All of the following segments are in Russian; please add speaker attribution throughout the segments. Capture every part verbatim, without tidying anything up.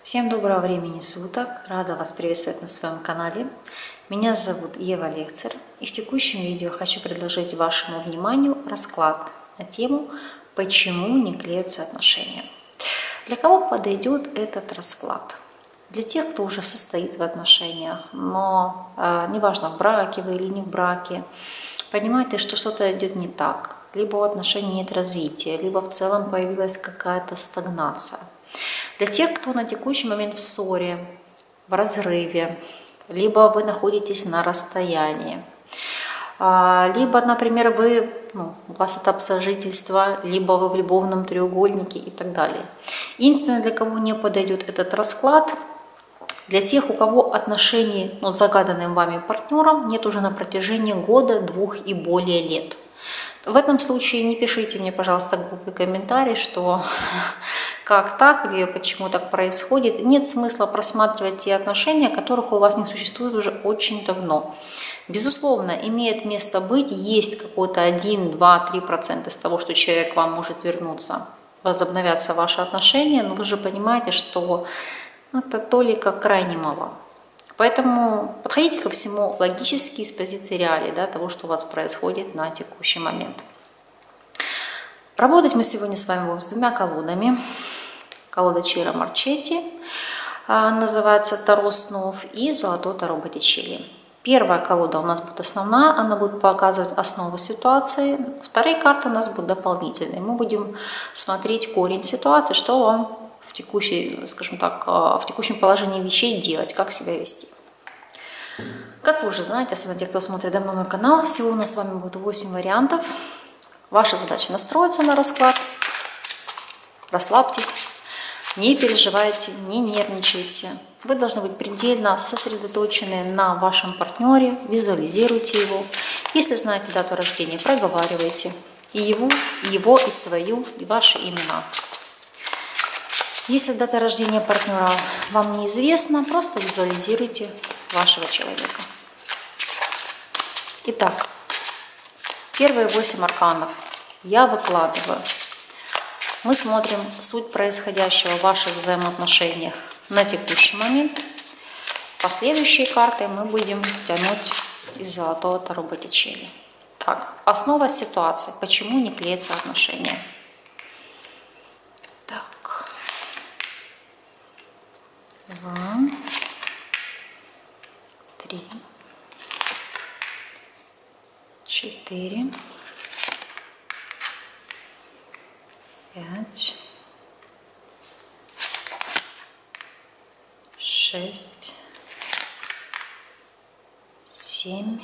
Speaker 1: Всем доброго времени суток! Рада вас приветствовать на своем канале. Меня зовут Ева Лекцер, и в текущем видео хочу предложить вашему вниманию расклад на тему «Почему не клеятся отношения?». Для кого подойдет этот расклад? Для тех, кто уже состоит в отношениях, но э, неважно, в браке вы или не в браке, понимаете, что что-то идет не так, либо у отношений нет развития, либо в целом появилась какая-то стагнация. Для тех, кто на текущий момент в ссоре, в разрыве, либо вы находитесь на расстоянии, либо, например, вы, ну, у вас этап сожительства, либо вы в любовном треугольнике и так далее. Единственное, для кого не подойдет этот расклад, для тех, у кого отношений, ну, с загаданным вами партнером нет уже на протяжении года, двух и более лет. В этом случае не пишите мне, пожалуйста, глупый комментарий, что как так или почему так происходит. Нет смысла просматривать те отношения, которых у вас не существует уже очень давно. Безусловно, имеет место быть, есть какой-то один, два, три процента из того, что человек вам может вернуться, возобновятся ваши отношения, но вы же понимаете, что это толика крайне мало. Поэтому подходите ко всему логически с позиции реалий, да, того, что у вас происходит на текущий момент. Работать мы сегодня с вами будем с двумя колодами. Колода Чиро Марчетти, называется Таро снов, и Золотое Таро Боттичелли. Первая колода у нас будет основная, она будет показывать основу ситуации. Вторые карты у нас будут дополнительные. Мы будем смотреть корень ситуации, что вам в текущей, скажем так, в текущем положении вещей делать, как себя вести. Как вы уже знаете, особенно те, кто смотрит давно мой канал, всего у нас с вами будет восемь вариантов. Ваша задача настроиться на расклад, расслабьтесь, не переживайте, не нервничайте. Вы должны быть предельно сосредоточены на вашем партнере, визуализируйте его. Если знаете дату рождения, проговаривайте и его, и его, и свою, и ваши имена. Если дата рождения партнера вам неизвестна, просто визуализируйте вашего человека. Итак, первые восемь арканов я выкладываю. Мы смотрим суть происходящего в ваших взаимоотношениях на текущий момент. Последующие карты мы будем тянуть из Золотого Таро Боттичелли. Так, основа ситуации. Почему не клеятся отношения? Так. Два. Три. Четыре. Пять. Шесть. Семь.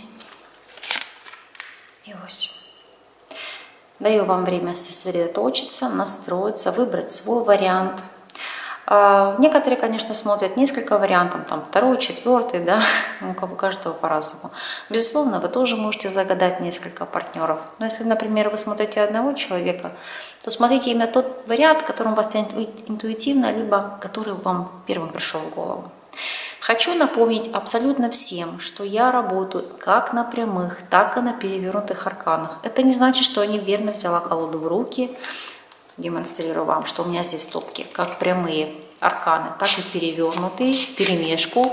Speaker 1: И восемь. Даю вам время сосредоточиться, настроиться, выбрать свой вариант. Некоторые, конечно, смотрят несколько вариантов, там второй, четвертый, да, у каждого по-разному. Безусловно, вы тоже можете загадать несколько партнеров. Но если, например, вы смотрите одного человека, то смотрите именно тот вариант, который у вас тянет интуитивно, либо который вам первым пришел в голову. Хочу напомнить абсолютно всем, что я работаю как на прямых, так и на перевернутых арканах. Это не значит, что я неверно взяла колоду в руки. Демонстрирую вам, что у меня здесь в стопке как прямые арканы, так и перевернутые, в перемешку,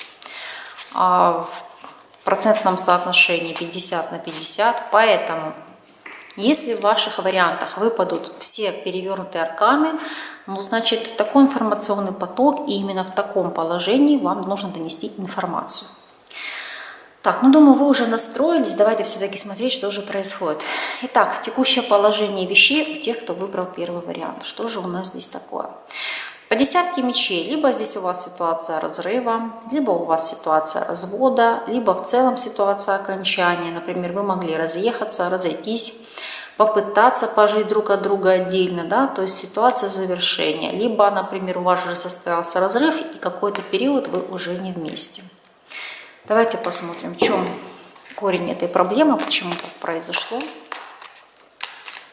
Speaker 1: в процентном соотношении пятьдесят на пятьдесят. Поэтому, если в ваших вариантах выпадут все перевернутые арканы, ну, значит, такой информационный поток, и именно в таком положении вам нужно донести информацию. Так, ну, думаю, вы уже настроились. Давайте все-таки смотреть, что же происходит. Итак, текущее положение вещей у тех, кто выбрал первый вариант. Что же у нас здесь такое? По десятке мечей, либо здесь у вас ситуация разрыва, либо у вас ситуация развода, либо в целом ситуация окончания. Например, вы могли разъехаться, разойтись, попытаться пожить друг от друга отдельно, да, то есть ситуация завершения. Либо, например, у вас уже состоялся разрыв, и какой-то период вы уже не вместе. Давайте посмотрим, в чем корень этой проблемы, почему так произошло.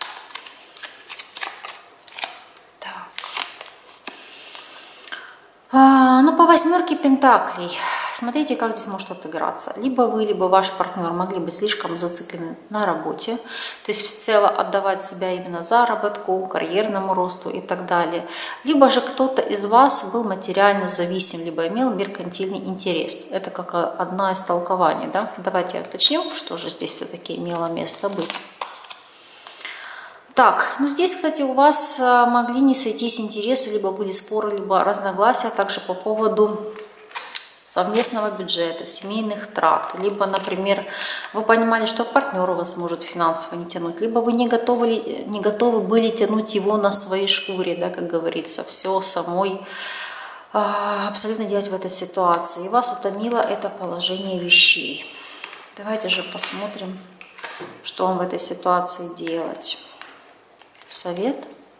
Speaker 1: Так. А, ну, по восьмерке пентаклей, смотрите, как здесь может отыграться. Либо вы, либо ваш партнер могли быть слишком зациклены на работе, то есть всецело отдавать себя именно заработку, карьерному росту и так далее. Либо же кто-то из вас был материально зависим, либо имел меркантильный интерес. Это как одна из толкований, да? Давайте уточним, что же здесь все-таки имело место быть. Так, ну здесь, кстати, у вас могли не сойтись интересы, либо были споры, либо разногласия также по поводу совместного бюджета, семейных трат, либо, например, вы понимали, что партнер у вас может финансово не тянуть, либо вы не готовы, не готовы были тянуть его на своей шкуре, да, как говорится, все самой а, абсолютно делать в этой ситуации. И вас утомило это положение вещей. Давайте же посмотрим, что вам в этой ситуации делать. Совет.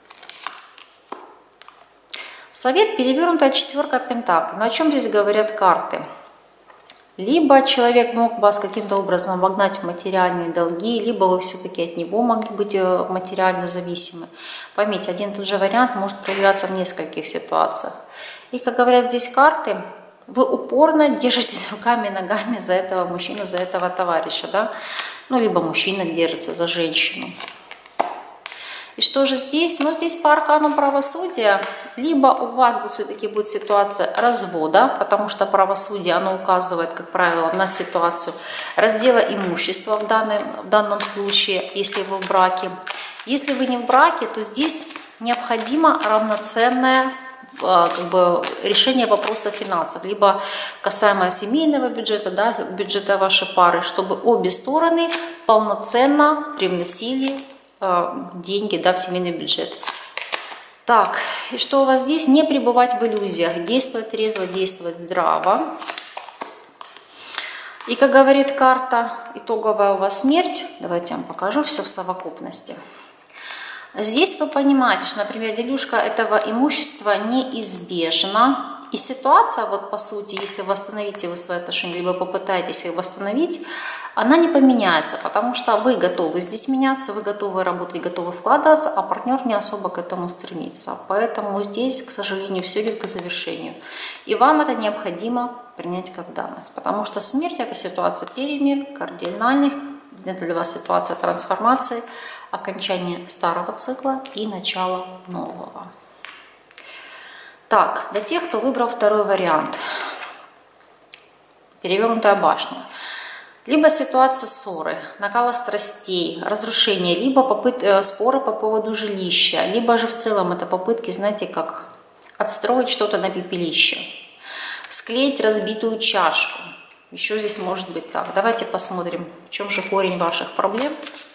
Speaker 1: Совет, перевернутая четверка пентаклей. Но о чем здесь говорят карты? Либо человек мог вас каким-то образом вогнать в материальные долги, либо вы все-таки от него могли быть материально зависимы. Поймите, один и тот же вариант может проявляться в нескольких ситуациях. И, как говорят здесь карты, вы упорно держитесь руками и ногами за этого мужчину, за этого товарища, да? Ну, либо мужчина держится за женщину. И что же здесь? Ну, здесь по аркану правосудия, либо у вас все-таки будет ситуация развода, потому что правосудие, оно указывает, как правило, на ситуацию раздела имущества в данном, в данном случае, если вы в браке. Если вы не в браке, то здесь необходимо равноценное как бы, решение вопроса финансов, либо касаемо семейного бюджета, да, бюджета вашей пары, чтобы обе стороны полноценно привносили деньги, да, в семейный бюджет. Так, и что у вас здесь? Не пребывать в иллюзиях, действовать трезво, действовать здраво. И, как говорит карта, итоговая у вас смерть. Давайте я вам покажу все в совокупности. Здесь вы понимаете, что, например, дележка этого имущества неизбежна. И ситуация, вот по сути, если восстановите вы свои отношения, либо попытаетесь их восстановить, она не поменяется, потому что вы готовы здесь меняться, вы готовы работать, готовы вкладываться, а партнер не особо к этому стремится. Поэтому здесь, к сожалению, все идет к завершению. И вам это необходимо принять как данность, потому что смерть – это ситуация перемен, кардинальных, это для вас ситуация трансформации, окончание старого цикла и начало нового. Так, для тех, кто выбрал второй вариант, перевернутая башня. Либо ситуация ссоры, накала страстей, разрушения, либо попыт, э, споры по поводу жилища, либо же в целом это попытки, знаете, как отстроить что-то на пепелище, склеить разбитую чашку. Еще здесь может быть так. Давайте посмотрим, в чем же корень ваших проблем.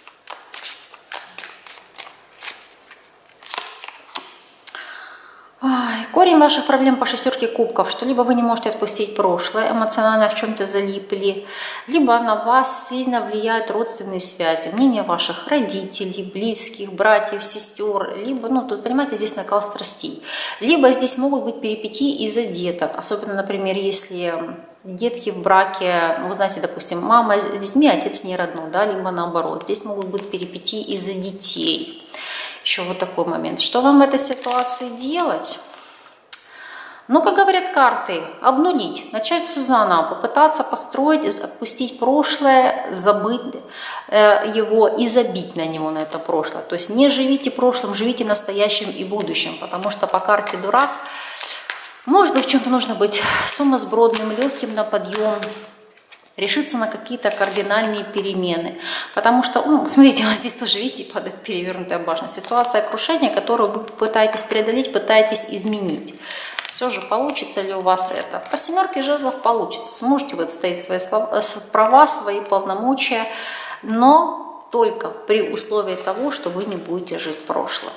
Speaker 1: Корень ваших проблем по шестерке кубков, что либо вы не можете отпустить прошлое, эмоционально в чем-то залипли, либо на вас сильно влияют родственные связи, мнение ваших родителей, близких, братьев, сестер, либо, ну, тут, понимаете, здесь накал страстей, либо здесь могут быть перипетии из-за деток, особенно, например, если детки в браке, ну, вы знаете, допустим, мама с детьми, отец не родной, да, либо наоборот, здесь могут быть перипетии из-за детей. Еще вот такой момент. Что вам в этой ситуации делать? Ну, как говорят карты, обнулить, начать все заново, попытаться построить, отпустить прошлое, забыть э, его и забить на него, на это прошлое. То есть не живите прошлым, живите настоящим и будущим, потому что по карте дурак, может быть, в чем-то нужно быть сумасбродным, легким на подъем, решиться на какие-то кардинальные перемены. Потому что, ну, смотрите, у вас здесь тоже, видите, падает перевернутая башня. Ситуация крушения, которую вы пытаетесь преодолеть, пытаетесь изменить. Все же, получится ли у вас это? По семерке жезлов получится. Сможете вы отстоять свои права, свои полномочия, но только при условии того, что вы не будете жить прошлым.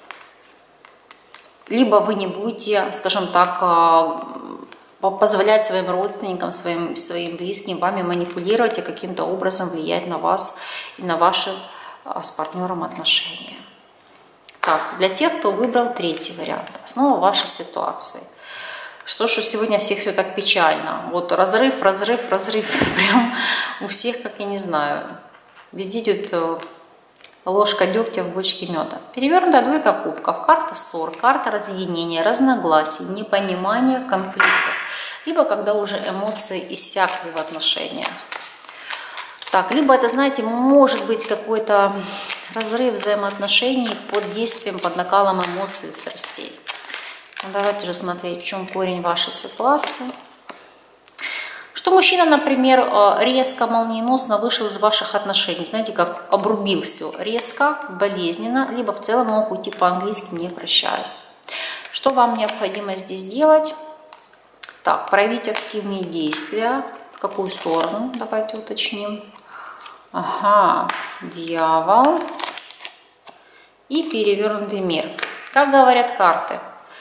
Speaker 1: Либо вы не будете, скажем так, позволять своим родственникам, своим, своим близким вами манипулировать и каким-то образом влиять на вас и на ваши с партнером отношения. Так, для тех, кто выбрал третий вариант, основа вашей ситуации. Что ж, сегодня всех все так печально. Вот разрыв, разрыв, разрыв. Прям у всех, как я не знаю, везде идет ложка дегтя в бочке меда. Перевернутая двойка кубков, карта ссор, карта разъединения, разногласий, непонимания, конфликтов. Либо когда уже эмоции иссякли в отношениях. Так, либо это, знаете, может быть какой-то разрыв взаимоотношений под действием, под накалом эмоций и страстей. Ну, давайте же смотреть, в чем корень вашей ситуации. Что мужчина, например, резко, молниеносно вышел из ваших отношений, знаете, как обрубил все резко, болезненно, либо в целом мог уйти по-английски, не прощаясь. Что вам необходимо здесь делать? Так, проявить активные действия. В какую сторону? Давайте уточним. Ага, дьявол и перевернутый мир. Как говорят карты.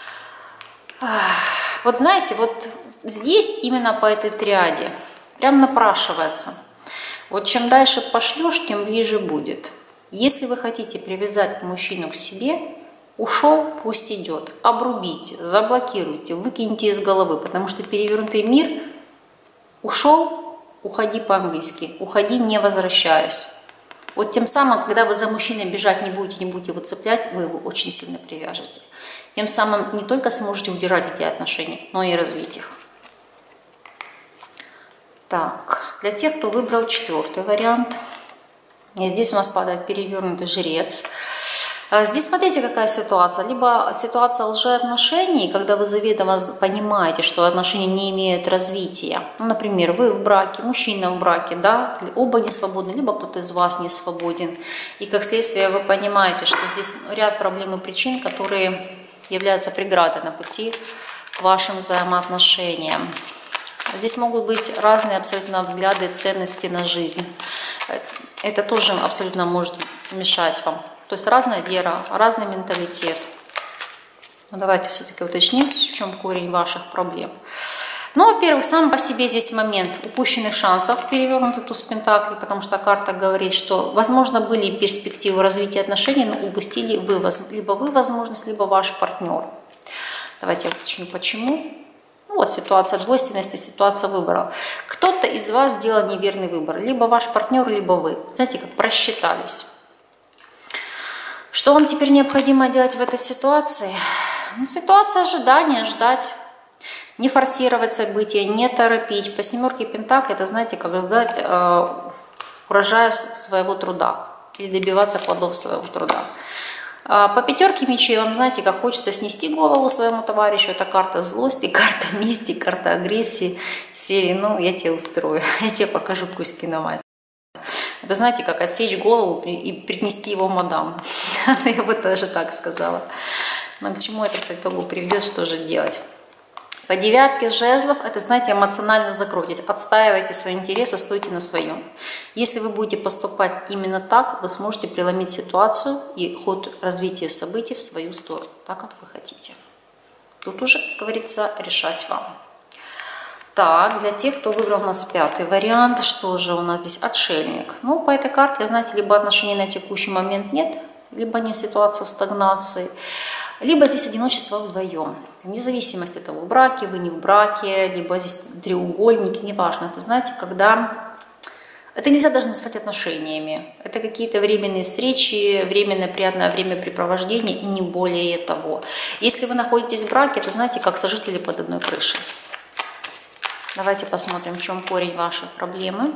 Speaker 1: Вот знаете, вот здесь именно по этой триаде прям напрашивается. Вот чем дальше пошлешь, тем ближе будет. Если вы хотите привязать мужчину к себе, ушел, пусть идет. Обрубите, заблокируйте, выкиньте из головы, потому что перевернутый мир ушел. Уходи по-английски, уходи, не возвращаясь. Вот тем самым, когда вы за мужчиной бежать не будете, не будете его цеплять, вы его очень сильно привяжете. Тем самым не только сможете удержать эти отношения, но и развить их. Так, для тех, кто выбрал четвертый вариант, и здесь у нас падает перевернутый жрец. Здесь смотрите, какая ситуация. Либо ситуация лжеотношений, когда вы заведомо понимаете, что отношения не имеют развития. Ну, например, вы в браке, мужчина в браке, да, оба не свободны, либо кто-то из вас не свободен. И как следствие вы понимаете, что здесь ряд проблем и причин, которые являются преградой на пути к вашим взаимоотношениям. Здесь могут быть разные абсолютно взгляды и ценности на жизнь. Это тоже абсолютно может мешать вам. То есть разная вера, разный менталитет. Но давайте все-таки уточним, в чем корень ваших проблем. Ну, во-первых, сам по себе здесь момент упущенных шансов, перевернутый туз пентаклей, потому что карта говорит, что, возможно, были перспективы развития отношений, но упустили вы, либо вы возможность, либо ваш партнер. Давайте я уточню, почему. Ну, вот ситуация двойственности, ситуация выбора. Кто-то из вас сделал неверный выбор, либо ваш партнер, либо вы. Знаете, как просчитались. Что вам теперь необходимо делать в этой ситуации? Ну, ситуация ожидания, ждать, не форсировать события, не торопить. По семерке пентаклей это, знаете, как ждать э, урожая своего труда или добиваться плодов своего труда. А по пятерке мечей вам, знаете, как хочется снести голову своему товарищу. Это карта злости, карта мести, карта агрессии. Серии, ну, я тебе устрою, я тебе покажу кузьки на мать. Это, знаете, как отсечь голову и принести его мадам. Я бы даже так сказала. Но к чему это по итогу приведет, что же делать? По девятке жезлов, это, знаете, эмоционально закройтесь, отстаивайте свои интересы, стойте на своем. Если вы будете поступать именно так, вы сможете преломить ситуацию и ход развития событий в свою сторону, так как вы хотите. Тут уже, как говорится, решать вам. Так, для тех, кто выбрал у нас пятый вариант, что же у нас здесь? Отшельник. Ну, по этой карте, знаете, либо отношений на текущий момент нет, либо не ситуация стагнации, либо здесь одиночество вдвоем. Вне зависимости от того, в браке вы, не в браке, либо здесь треугольники, неважно. Это, знаете, когда... Это нельзя даже назвать отношениями. Это какие-то временные встречи, временное приятное времяпрепровождение и не более того. Если вы находитесь в браке, это, знаете, как сожители под одной крышей. Давайте посмотрим, в чем корень вашей проблемы.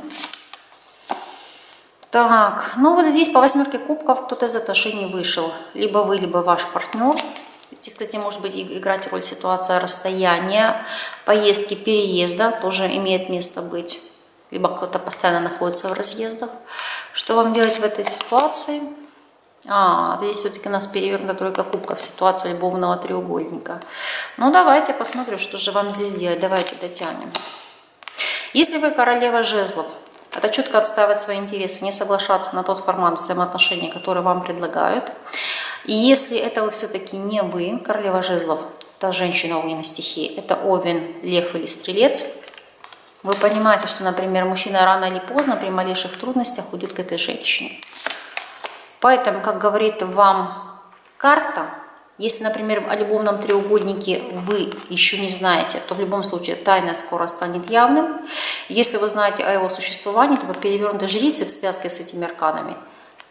Speaker 1: Так, ну вот здесь по восьмерке кубков кто-то из отношений вышел. Либо вы, либо ваш партнер. Здесь, кстати, может быть играть роль ситуация расстояния, поездки, переезда. Тоже имеет место быть. Либо кто-то постоянно находится в разъездах. Что вам делать в этой ситуации? А, здесь все-таки у нас перевернута тройка кубков, ситуация любовного треугольника. Ну, давайте посмотрим, что же вам здесь делать. Давайте дотянем. Если вы королева жезлов, это четко отстаивать свои интересы, не соглашаться на тот формат взаимоотношений, который вам предлагают. И если это вы все-таки не вы, королева жезлов, это женщина огненной стихии, это овен, лев или стрелец, вы понимаете, что, например, мужчина рано или поздно при малейших трудностях уйдет к этой женщине. Поэтому, как говорит вам карта, если, например, о любовном треугольнике вы еще не знаете, то в любом случае тайна скоро станет явным. Если вы знаете о его существовании, то по перевернутой жрице в связке с этими арканами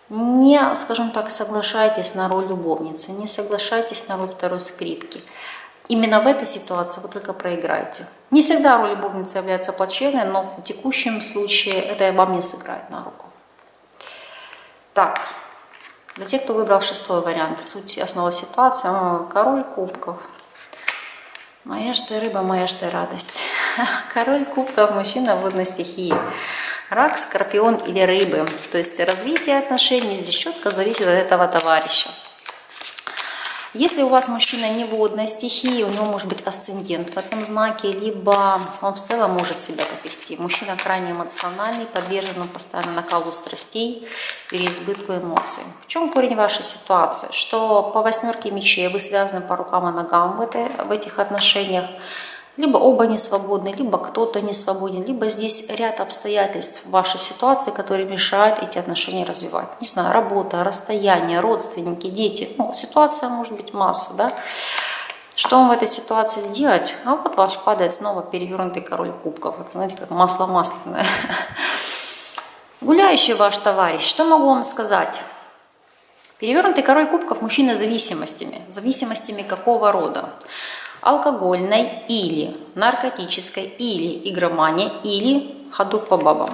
Speaker 1: Не, скажем так, соглашайтесь на роль любовницы, не соглашайтесь на роль второй скрипки. Именно в этой ситуации вы только проиграете. Не всегда роль любовницы является плачевной, но в текущем случае это вам не сыграет на руку. Так, для тех, кто выбрал шестой вариант, суть основа ситуации, король кубков. Моя ж ты рыба, моя ж ты радость. Король кубков, мужчина водной стихии. Рак, скорпион или рыбы. То есть развитие отношений здесь четко зависит от этого товарища. Если у вас мужчина не водной стихии, у него может быть асцендент в этом знаке, либо он в целом может себя так вести. Мужчина крайне эмоциональный, подвержен постоянно накалу страстей, переизбытку эмоций. В чем корень вашей ситуации? Что по восьмерке мечей вы связаны по рукам и ногам в, этой, в этих отношениях. Либо оба не свободны, либо кто-то не свободен, либо здесь ряд обстоятельств в вашей ситуации, которые мешают эти отношения развивать. Не знаю, работа, расстояние, родственники, дети. Ну, ситуация может быть масса, да? Что вам в этой ситуации делать? А вот ваш падает снова перевернутый король кубков. Это, знаете, как масло масляное. Гуляющий ваш товарищ, что могу вам сказать? Перевернутый король кубков мужчина с зависимостями. Зависимостями какого рода? Алкогольной или наркотической, или игромания, или ходок по бабам.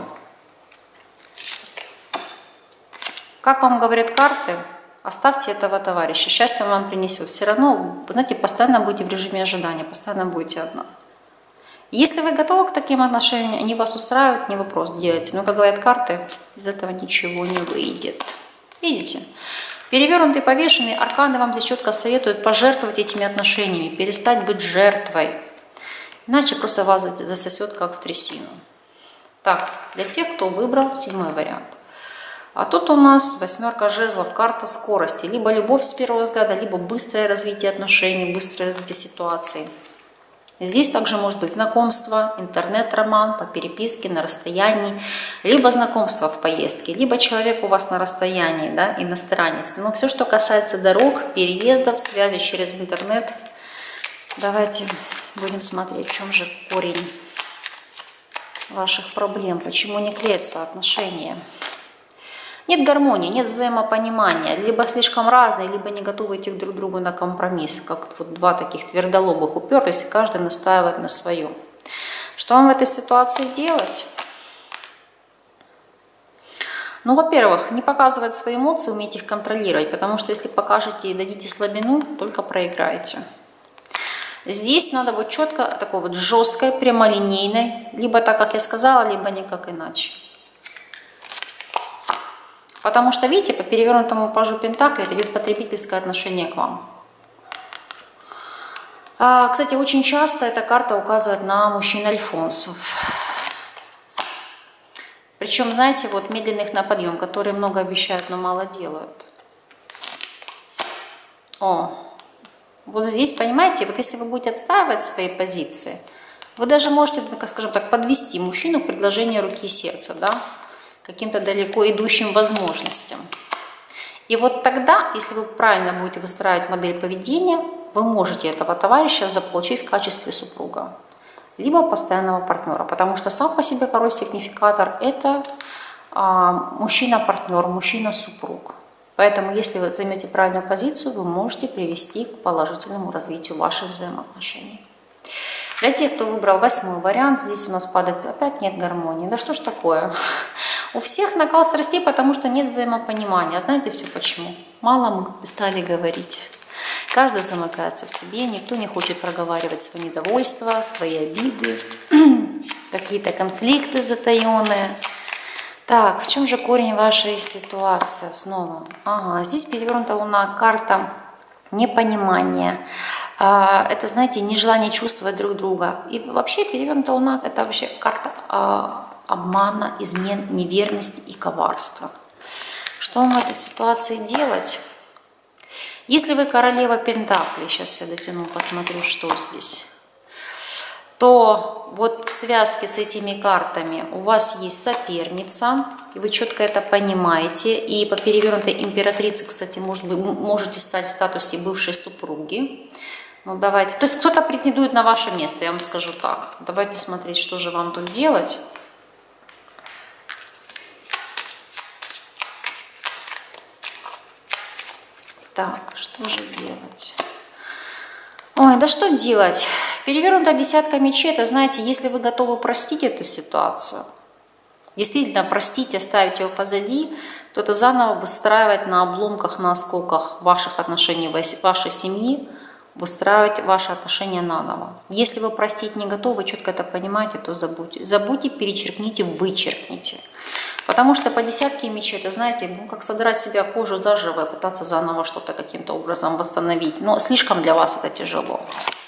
Speaker 1: Как вам говорят карты, оставьте этого товарища, счастье он вам принесет. Все равно, вы знаете, постоянно будете в режиме ожидания, постоянно будете одна. Если вы готовы к таким отношениям, они вас устраивают, не вопрос, делайте. Но, как говорят карты, из этого ничего не выйдет. Видите? Перевернутый, повешенный, арканы вам здесь четко советуют пожертвовать этими отношениями, перестать быть жертвой. Иначе просто вас засосет, как в трясину. Так, для тех, кто выбрал седьмой вариант. А тут у нас восьмерка жезлов, карта скорости. Либо любовь с первого взгляда, либо быстрое развитие отношений, быстрое развитие ситуации. Здесь также может быть знакомство, интернет-роман по переписке на расстоянии, либо знакомство в поездке, либо человек у вас на расстоянии, да, иностранец. Но все, что касается дорог, переездов, связи через интернет, давайте будем смотреть, в чем же корень ваших проблем, почему не клеятся отношения. Нет гармонии, нет взаимопонимания, либо слишком разные, либо не готовы идти друг к другу на компромисс, как вот два таких твердолобых уперлись, и каждый настаивает на своем. Что вам в этой ситуации делать? Ну, во-первых, не показывать свои эмоции, уметь их контролировать, потому что если покажете и дадите слабину, только проиграете. Здесь надо быть четко, такой вот жесткой, прямолинейной, либо так, как я сказала, либо никак иначе. Потому что, видите, по перевернутому пажу Пентаклей это идет потребительское отношение к вам. А, кстати, очень часто эта карта указывает на мужчин-альфонсов. Причем, знаете, вот медленных на подъем, которые много обещают, но мало делают. О, вот здесь, понимаете, вот если вы будете отстаивать свои позиции, вы даже можете, скажем так, подвести мужчину к предложению руки и сердца, да? Каким-то далеко идущим возможностям. И вот тогда, если вы правильно будете выстраивать модель поведения, вы можете этого товарища заполучить в качестве супруга, либо постоянного партнера, потому что сам по себе король-сигнификатор – это а, мужчина-партнер, мужчина-супруг. Поэтому, если вы займете правильную позицию, вы можете привести к положительному развитию ваших взаимоотношений. Для тех, кто выбрал восьмой вариант, здесь у нас падает опять нет гармонии. Да что ж такое? У всех накал страстей, потому что нет взаимопонимания. Знаете все почему? Мало мы стали говорить. Каждый замыкается в себе, никто не хочет проговаривать свои недовольства, свои обиды, какие-то конфликты затаенные. Так, в чем же корень вашей ситуации снова? Ага, здесь перевернута луна, карта непонимания. Это, знаете, нежелание чувствовать друг друга. И вообще перевернута луна – это вообще карта обмана, измен, неверности и коварства. Что вам в этой ситуации делать? Если вы королева Пентаклей, сейчас я дотяну, посмотрю, что здесь, то вот в связке с этими картами у вас есть соперница, и вы четко это понимаете. И по перевернутой императрице, кстати, может быть, можете стать в статусе бывшей супруги. Ну давайте, то есть кто-то претендует на ваше место, я вам скажу так. Давайте смотреть, что же вам тут делать. Так, что же делать? Ой, да что делать? Перевернутая десятка мечей, это, знаете, если вы готовы простить эту ситуацию, действительно простить, оставить ее позади, то это заново выстраивать на обломках, на осколках ваших отношений, вашей семьи, выстраивать ваши отношения наново. Если вы простить не готовы, четко это понимаете, то забудьте. Забудьте, перечеркните, вычеркните. Потому что по десятке мечей, это, знаете, ну, как содрать себя кожу заживо и пытаться заново что-то каким-то образом восстановить. Но слишком для вас это тяжело.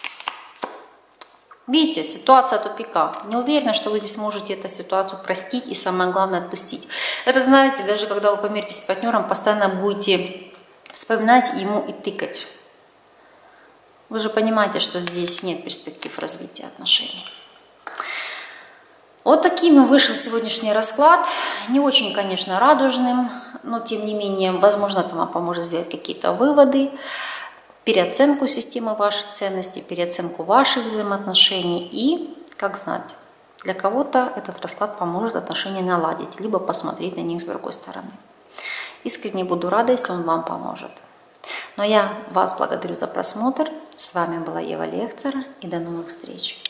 Speaker 1: Видите, ситуация тупика. Не уверена, что вы здесь можете эту ситуацию простить и, самое главное, отпустить. Это, знаете, даже когда вы помиритесь с партнером, постоянно будете вспоминать ему и тыкать. Вы же понимаете, что здесь нет перспектив развития отношений. Вот таким вышел сегодняшний расклад. Не очень, конечно, радужным, но тем не менее, возможно, это вам поможет сделать какие-то выводы, переоценку системы ваших ценностей, переоценку ваших взаимоотношений. И, как знать, для кого-то этот расклад поможет отношения наладить, либо посмотреть на них с другой стороны. Искренне буду рада, если он вам поможет. Но я вас благодарю за просмотр. С вами была Ева Лехцер, и до новых встреч.